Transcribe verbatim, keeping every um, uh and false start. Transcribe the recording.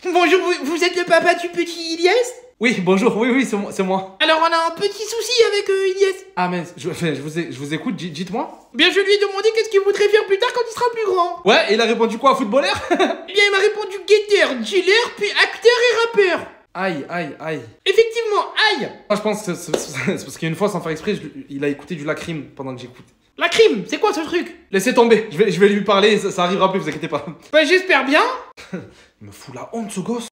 Bonjour, vous, vous êtes le papa du petit Ilyes? Oui, bonjour, oui, oui, c'est moi, c'est moi. Alors on a un petit souci avec euh, Ilyes. Ah mais je, enfin, je, vous, ai- je vous écoute, di- dites-moi. Bien, je lui ai demandé qu'est-ce qu'il voudrait faire plus tard quand il sera plus grand. Ouais, et il a répondu quoi, footballeur? Eh bien, il m'a répondu guetteur, dealer, puis acteur et rappeur. Aïe, aïe, aïe. Effectivement, aïe. Moi je pense que c'est c'est- c'est parce qu'une fois, sans faire exprès, je- il a écouté du Lacrim pendant que j'écoute. La crime, c'est quoi ce truc? Laissez tomber, je vais, je vais lui parler, ça, ça arrivera plus, vous inquiétez pas. Bah j'espère bien. Il me fout la honte ce gosse.